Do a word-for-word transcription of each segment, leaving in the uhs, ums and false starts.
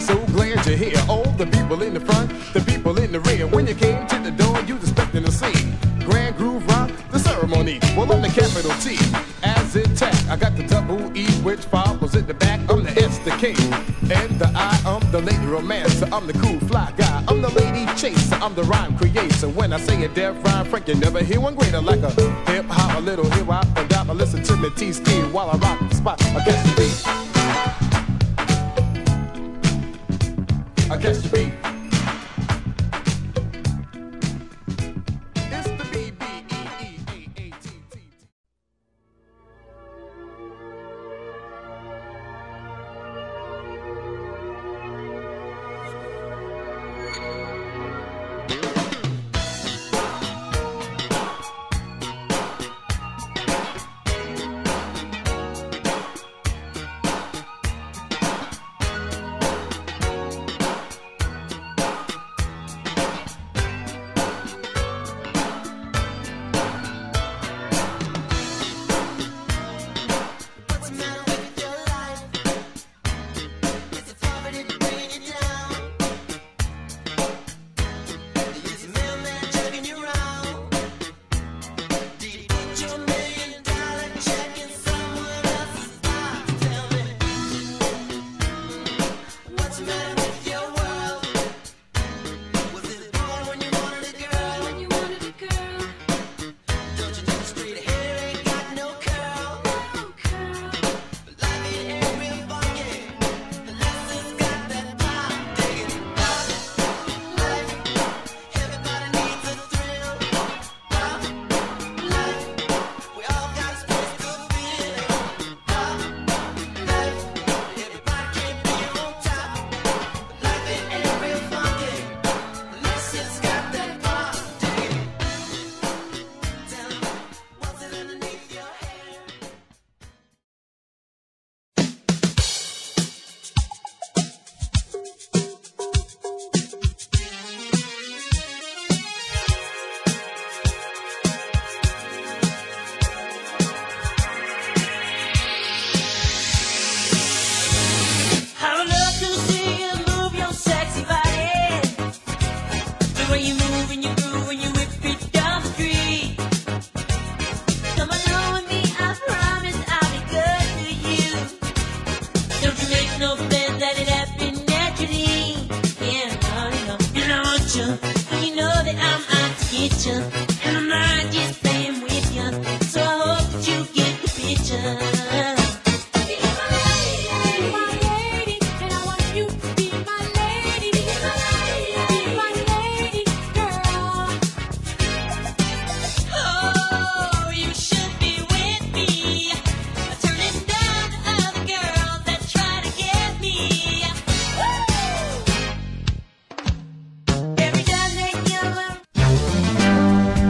so glad you're here. All the people in the front, the people in the rear. When you came to the door, you was expecting to see Grand Groove Rock, the ceremony. Well, I'm the capital T, as in tack. I got the double E, which follows at the back. I'm the S, the K, and the I. I'm the lady romancer. I'm the cool fly guy. I'm the lady chaser. I'm the rhyme creator. When I say a deaf rhyme, Frank, you never hear one greater. Like a hip hop, a little hip hop, a dop. I listen to me T-Ski while I rock the spot. I catch the beat. I catch the beat. It's the B B E E A A T T. Every time they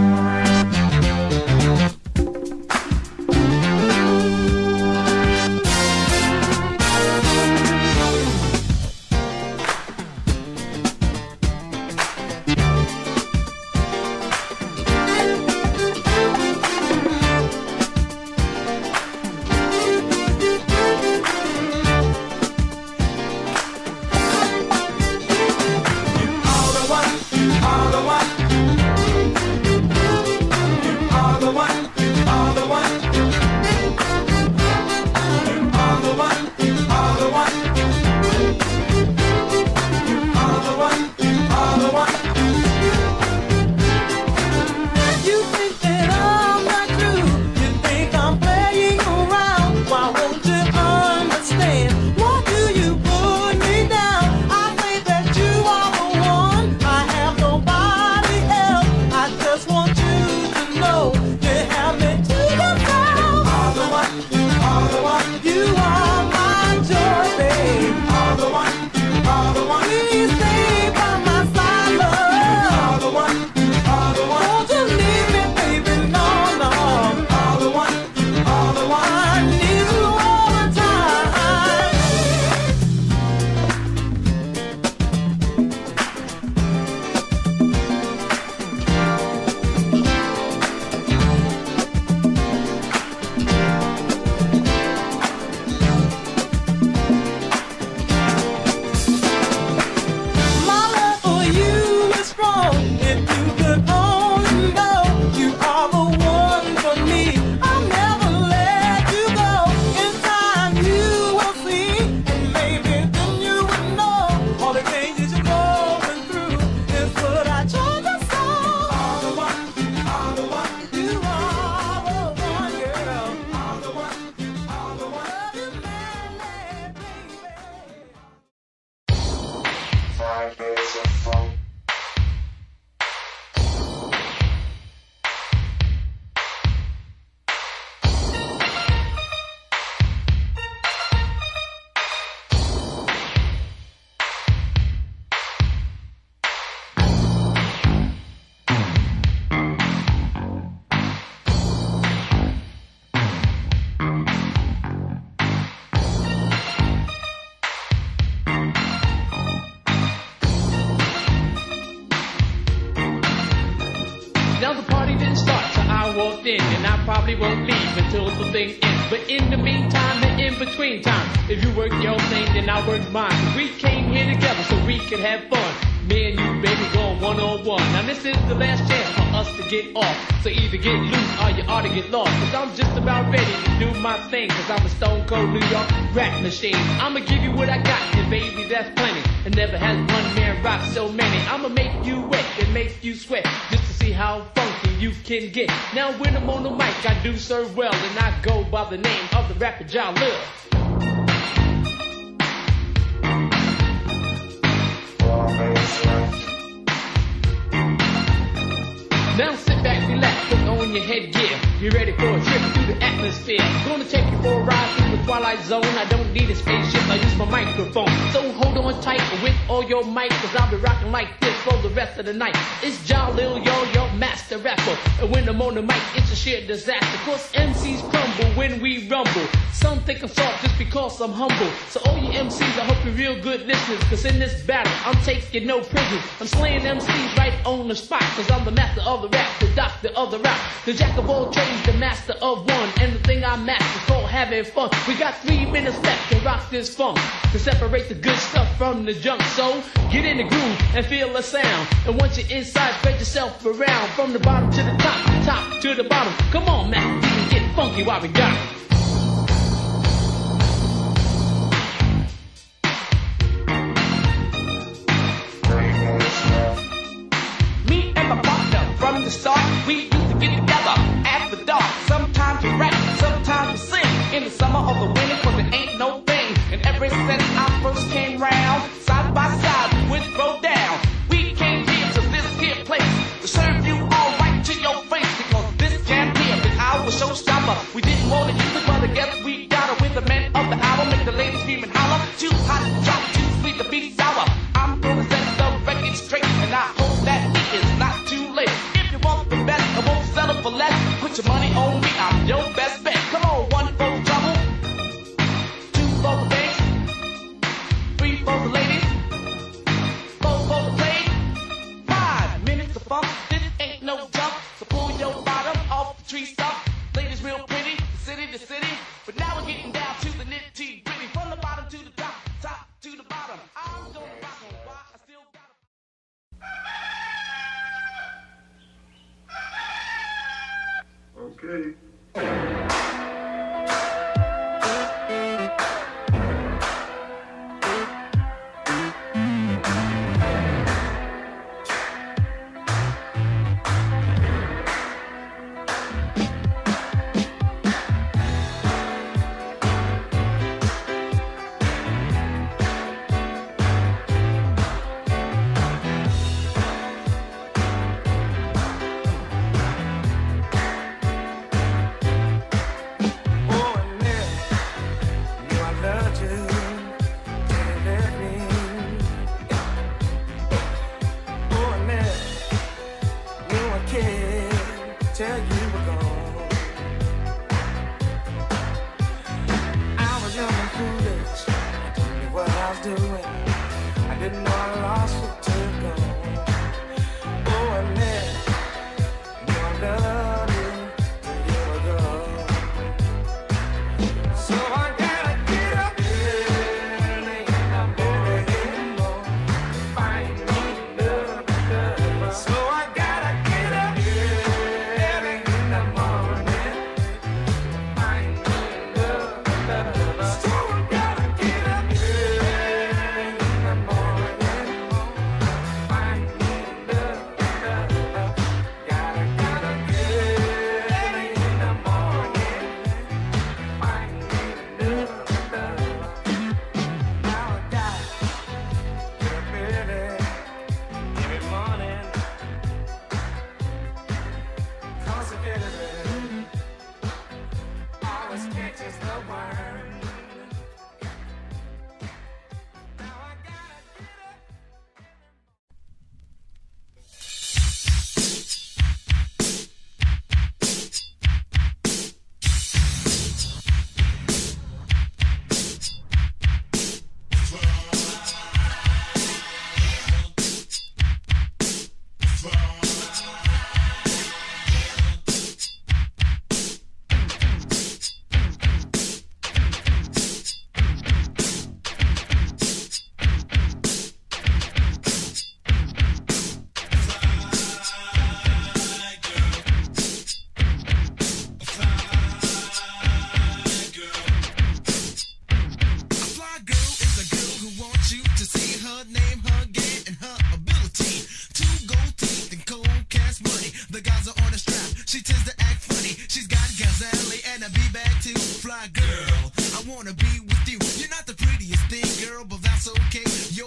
Probably won't leave until the thing ends. But in the meantime and in between time, if you work your thing, then I work mine. We came here together so we could have fun. Me and you, baby, going one on one. Now this is the last chance for us to get off. So either get loose or you ought to get lost. Cause I'm just about ready to do my thing. Cause I'm a stone cold New York rap machine. I'ma give you what I got, and baby, that's plenty. And never has one man rock so many. I'ma make you wet and make you sweat. Just to see how funky you can get. Now when I'm on the mic, I do serve well. And I go by the name of the rapper Jalil. Now sit back, relax, put on your headgear. You're ready for a trip through the atmosphere. Gonna take you for a ride through the twilight zone. I don't need a spaceship, I use my microphone. So hold on tight with all your might, cause I'll be rocking like this for the rest of the night. It's Jalil, yo, your master rapper. And when I'm on the mic, it's a sheer disaster. Cause M Cs crumble when we rumble. Some think I'm soft just because I'm humble. So all you M Cs, I hope you're real good listeners. Cause in this battle, I'm taking no prisoners. I'm slaying M Cs right on the spot. Cause I'm the master of the rap, the doctor of the rap, the jack of all trades, the master of one. And the thing I master is called having fun. We got three minutes left to rock this funk, to separate the good stuff from the junk. So get in the groove and feel the sound. And once you're inside, spread yourself around. From the bottom to the top, top to the bottom. Come on, Master D, get funky while we got it. From the start, we used to get together after dark. Sometimes we rap, sometimes we sing. In the summer or the winter, cause it ain't no thing. And ever since I first came round, side by side we would throw down. We came here to this here place to serve you all right to your face. Because this jam here is our showstopper. We didn't want to use it, but I guess we got it with the man of the hour. Make the ladies scream and holler. Too hot to drop, too sweet to be sour. I'm gonna set the record straight, and I hope that it is not too late. The best, I won't settle for less. Put your money on me, I'm your best bet. Come on, one for the trouble, two for the bass, three for the ladies, four for the play. Five minutes of funk, this ain't no jump. So pull your bottom off the tree stump. Ladies real pretty, city to city. But now we're getting down to the nitty gritty. From the bottom to the top, top to the bottom. I'm gonna rock on why I still got Okay.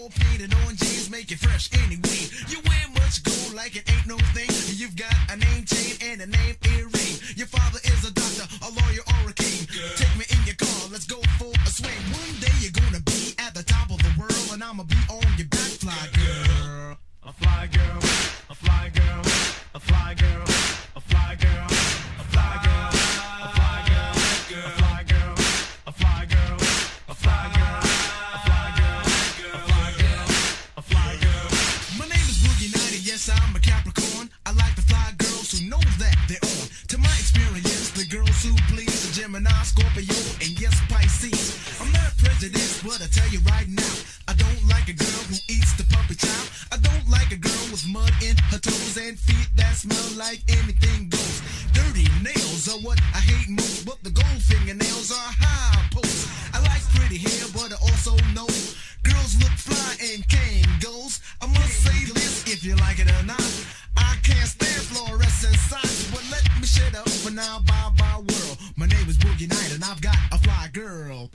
all painted on jeans, make it fresh anyway. You wear much gold like it ain't no thing. You've got a name chain and a name earring. Your father is a doctor, a lawyer, or a king. Girl. Take me in your car, let's go for a swing. One day you're gonna be at the top of the world, and I'ma be on your back, fly girl. A fly girl, a fly girl, a fly girl, a fly girl, a fly girl, a fly girl, a fly girl, a fly girl, a fly girl, a fly girl, a fly girl, a fly girl. My name is Boogie Nighty, yes I'm a Capricorn. I like to fly girls who know that they're on. To my experience, the girls who please the Gemini, Scorpio, and yes Pisces. I'm not prejudiced, but I tell you right now, I don't like a girl who eats the puppy child. I don't like a girl with mud in her toes and feet that smell like anything goes. Dirty nails are what I hate most, but the gold fingernails are high post. I like pretty hair, but I also know girls look fly in Kangols. I must say this, if you like it or not, I can't stand fluorescent signs, but let me shut up for now. Bye bye world. My name is Boogie Night and I've got a fly girl.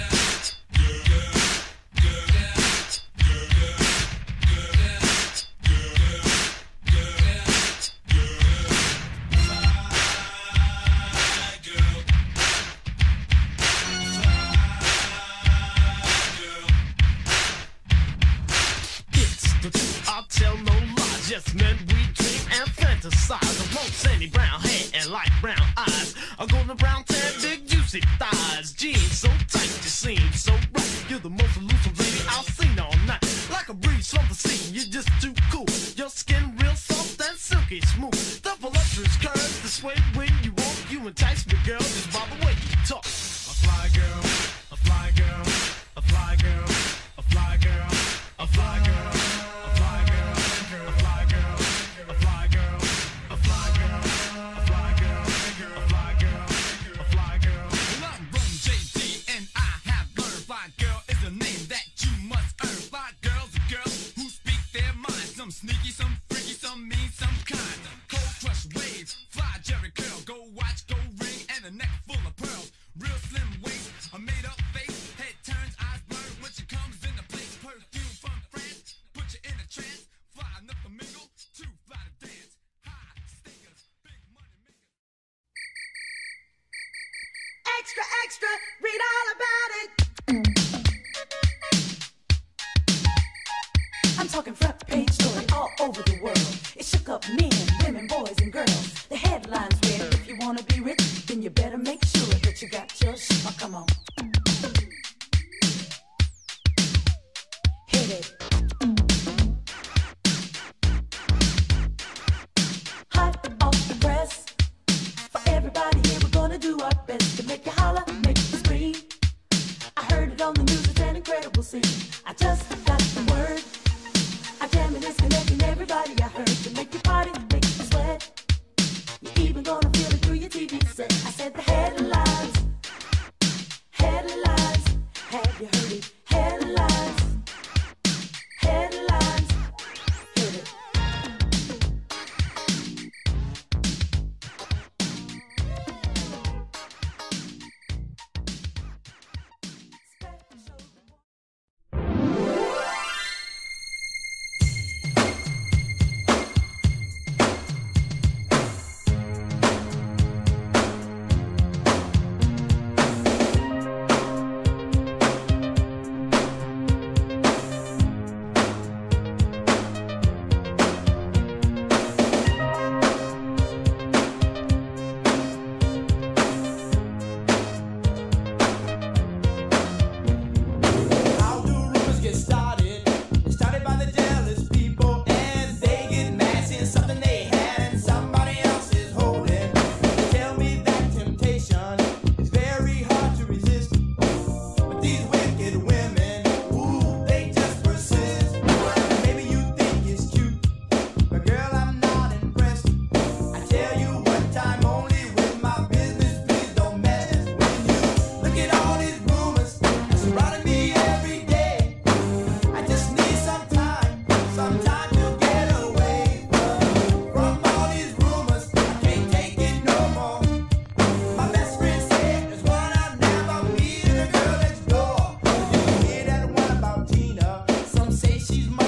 I'll tell no lies, yes men we dream and fantasize. A long sandy brown hair and light brown eyes, a golden brown tan, big juicy thighs. Jeans so tight, you seem so right. You're the most elusive lady I've seen all night. Like a breeze from the sea, you're just too cool. Your skin real soft and silky smooth. The voluptuous curves, the sway when you walk. You entice me girl, just by the way you talk. A fly girl, a fly girl, a fly girl, a fly girl, a fly girl. Sneaky, some freaky, some mean, some kind. Cold crush waves, fly Jerry curl, go watch, go ring, and a neck full of pearls. Real slim waist, a made up face, head turns, eyes blurred when she comes in the place. Perfume from France, put you in a trance. Fly enough to mingle, too fly to dance. High stingers, big money makers. Extra, extra, read all about it. I'm talking front page story all over the world. It shook up men, women, boys, and girls. The headlines read, if you wanna be rich, then you better make sure that you got your shit. Oh, come on. Hit it. Hot off the press. For everybody here, we're gonna do our best to make you holler, make you scream. I heard it on the news, it's an incredible scene. I just got the word. I jam it, it's connecting everybody I heard to make you party, make you sweat. You're even gonna feel it through your T V set. I said the headlines, headlines, have you heard it? Headlines, headlines. say she's my